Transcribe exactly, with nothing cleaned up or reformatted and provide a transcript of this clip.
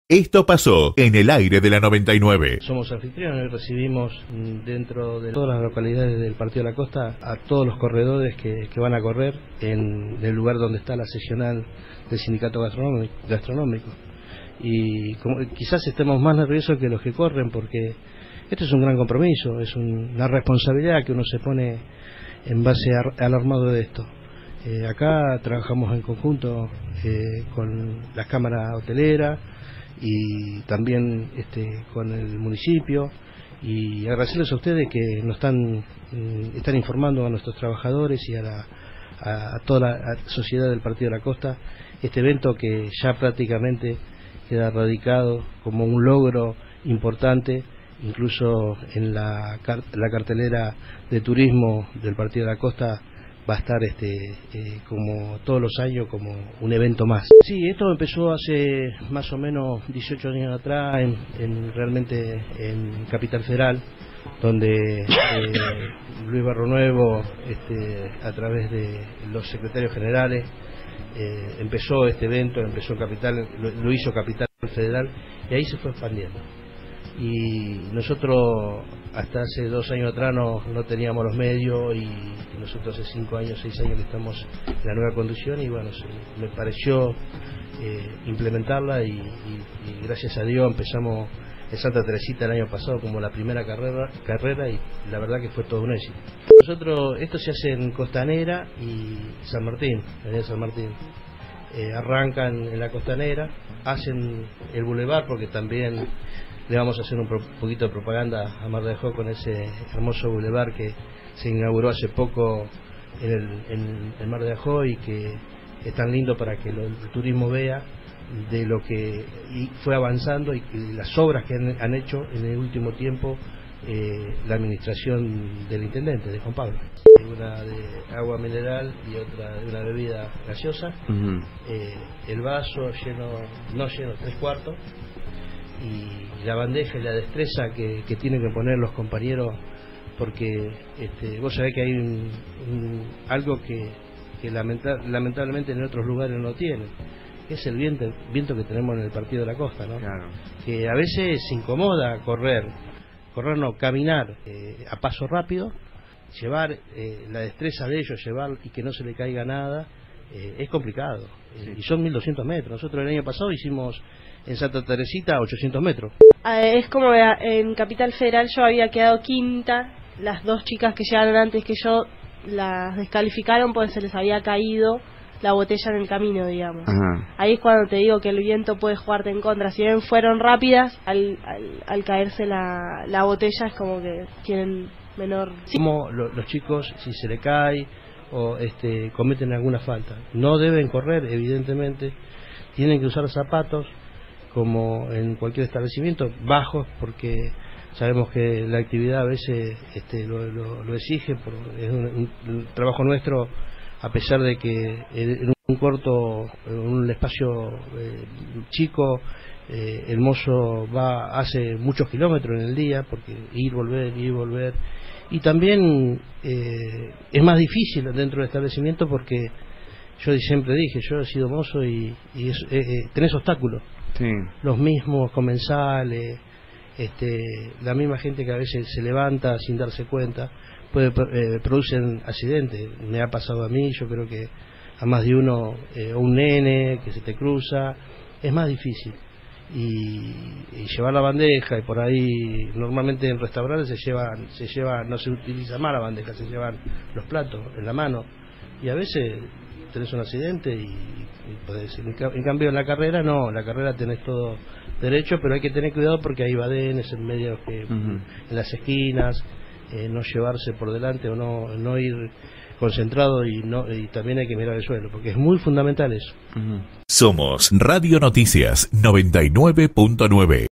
Esto pasó en el aire de la noventa y nueve. Somos anfitriones y recibimos dentro de todas las localidades del Partido de la Costa a todos los corredores que, que van a correr en el lugar donde está la seccional del sindicato gastronómico. gastronómico. Y como, quizás estemos más nerviosos que los que corren porque este es un gran compromiso, es un, una responsabilidad que uno se pone en base a, al armado de esto. Eh, acá trabajamos en conjunto eh, con la Cámara Hotelera y también este, con el municipio, y agradecerles a ustedes que nos están, están informando a nuestros trabajadores y a, la, a toda la sociedad del Partido de la Costa este evento que ya prácticamente queda radicado como un logro importante, incluso en la, la cartelera de turismo del Partido de la Costa va a estar este eh, como todos los años como un evento más. Sí, esto empezó hace más o menos dieciocho años atrás en, en realmente en Capital Federal, donde eh, Luis Barronuevo este, a través de los secretarios generales eh, empezó este evento, empezó Capital, lo, lo hizo Capital Federal y ahí se fue expandiendo. Y nosotros hasta hace dos años atrás no, no teníamos los medios, y nosotros hace cinco años, seis años que estamos en la nueva conducción, y bueno, se, me pareció eh, implementarla y, y, y gracias a Dios empezamos en Santa Teresita el año pasado como la primera carrera, carrera y la verdad que fue todo un éxito. Nosotros, esto se hace en Costanera y San Martín, en San Martín. Eh, arrancan en la Costanera, hacen el bulevar porque también le vamos a hacer un pro, poquito de propaganda a Mar de Ajó con ese hermoso bulevar que se inauguró hace poco en el, en el Mar de Ajó y que es tan lindo para que lo, el turismo vea de lo que y fue avanzando y, y las obras que han, han hecho en el último tiempo eh, la administración del intendente, de Juan Pablo. Una de agua mineral y otra de una bebida gaseosa. Uh-huh. eh, el vaso lleno, no lleno, tres cuartos. Y la bandeja y la destreza que, que tienen que poner los compañeros, porque este, vos sabés que hay un, un, algo que, que lamenta, lamentablemente en otros lugares no tienen, que es el viento, el viento que tenemos en el Partido de la Costa, ¿no? Claro. Que a veces incomoda correr, correr no, caminar eh, a paso rápido, llevar eh, la destreza de ellos, llevar y que no se le caiga nada, eh, es complicado. Sí. Y son mil doscientos metros. Nosotros el año pasado hicimos en Santa Teresita ochocientos metros. Eh, es como en Capital Federal yo había quedado quinta, las dos chicas que llegaron antes que yo las descalificaron porque se les había caído la botella en el camino, digamos. Ajá. Ahí es cuando te digo que el viento puede jugarte en contra. Si bien fueron rápidas, al, al, al caerse la, la botella es como que tienen menor... Como lo, los chicos, si se le cae o este, cometen alguna falta, no deben correr, evidentemente, tienen que usar zapatos como en cualquier establecimiento, bajos, porque sabemos que la actividad a veces este, lo, lo, lo exige, por, es un, un, un trabajo nuestro, a pesar de que en un corto, en un espacio eh, chico, eh, el mozo va hace muchos kilómetros en el día, porque ir, volver, ir, volver, y también eh, es más difícil dentro del establecimiento porque yo siempre dije, yo he sido mozo y, y es, eh, eh, tenés obstáculos. Sí. Los mismos comensales, este, la misma gente que a veces se levanta sin darse cuenta, puede eh, producen accidentes. Me ha pasado a mí, yo creo que a más de uno, eh, un nene que se te cruza, es más difícil. Y, y llevar la bandeja, y por ahí normalmente en restaurantes se llevan, se lleva, no se utiliza más la bandeja, se llevan los platos en la mano, y a veces tenés un accidente y, y podés, en cambio en la carrera no, en la carrera tenés todo derecho, pero hay que tener cuidado porque hay badenes en medio que uh-huh. en las esquinas, eh, no llevarse por delante o no no ir concentrado, y no y también hay que mirar el suelo porque es muy fundamental eso. Uh-huh. Somos Radio Noticias noventa y nueve punto nueve.